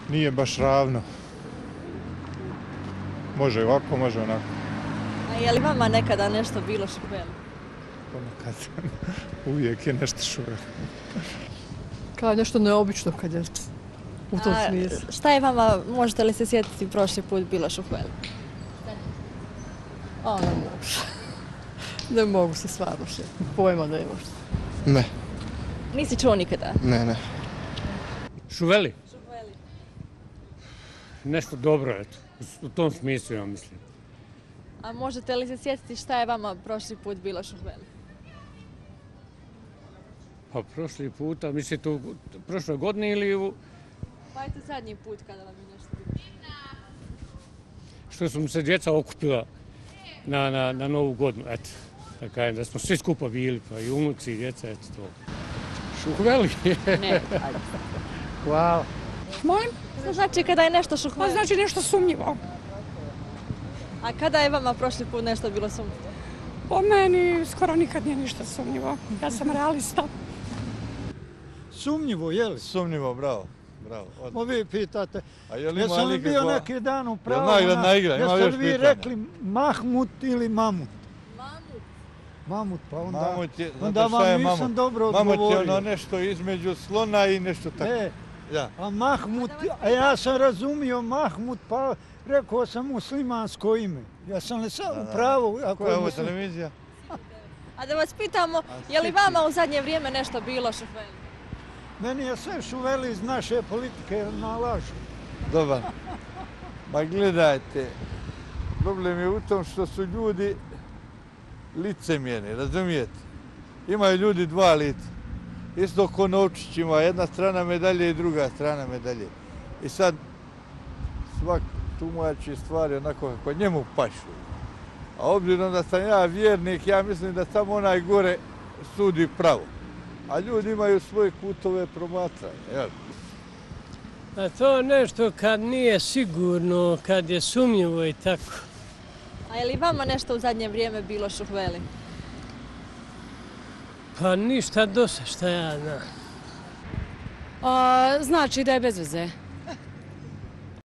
nije baš ravno. Može ovako, može onako. A je li vama nekada nešto bilo šuveli? Ponekad. Uvijek je nešto šuveli. Kao nešto neobično kad je u tom smislu. Šta je vama, možete li se sjetiti prošli put bilo šuveli? A, ne mogu. Ne mogu se stvarno sjetiti. Pojma ne možda. Ne, Nisi čuo nikada? ne. Šuveli? Šuveli. Nešto dobro, eto. U tom smislu, ja mislim. A možete li se sjetiti šta je vama prošli put bilo šuveli? Pa prošli puta, mislite u prošloj godini ili u... Pa eto zadnji put kada vam je nešto bilo. Što su se djeca okupila na Novu godinu, eto. Da kažem, da smo svi skupa bili, pa i unuci i djeca, eto to. Šuveli? Ne, ajde. Hvala. Molim? Što znači kada je nešto šuveli? To znači nešto sumnjivo. A kada je vama prošli put nešto bilo sumnjivo? Po meni skoro nikad nije ništa sumnjivo. Ja sam realista. Sumnjivo, je li? Sumnjivo, bravo. Mo vi pitate, A je li jesam ima li bio nikakva- neki dan u pravu? nagradna igra? Ima Jeste još li vi pitanja? rekli Mahmut ili Mamut? Mamut. Mamut, pa onda, Mamut je, onda znate šta je vam nisam mamut? dobro Mamut je odgovorio. ono nešto između slona i nešto tako. Ja. A Mahmut, a ja sam razumio Mahmut, pa rekao sam muslimansko ime. Ja sam li sad u pravu? Ako Koja je ovo muslim- televizija? A da vas pitamo, je li vama u zadnje vrijeme nešto bilo šuveli? Meni je sve šuveli iz naše politike nalažu. Dobar. Ma gledajte, problem je u tom što su ljudi licemjerni, razumijete? Imaju ljudi dva lica. Isto ko novčić ima jedna strana medalje i druga strana medalje. I sad svak tumači stvari onako kako njemu pašu. A obzirom da sam ja vjernik, ja mislim da samo onaj gore sudi pravo. A ljudi imaju svoje kutove promatranja, jel? A to nešto kad nije sigurno, kad je sumnjivo i tako. A je li vama nešto u zadnje vrijeme bilo šuveli? Pa ništa dosta šta ja znam. Znači da je bez veze.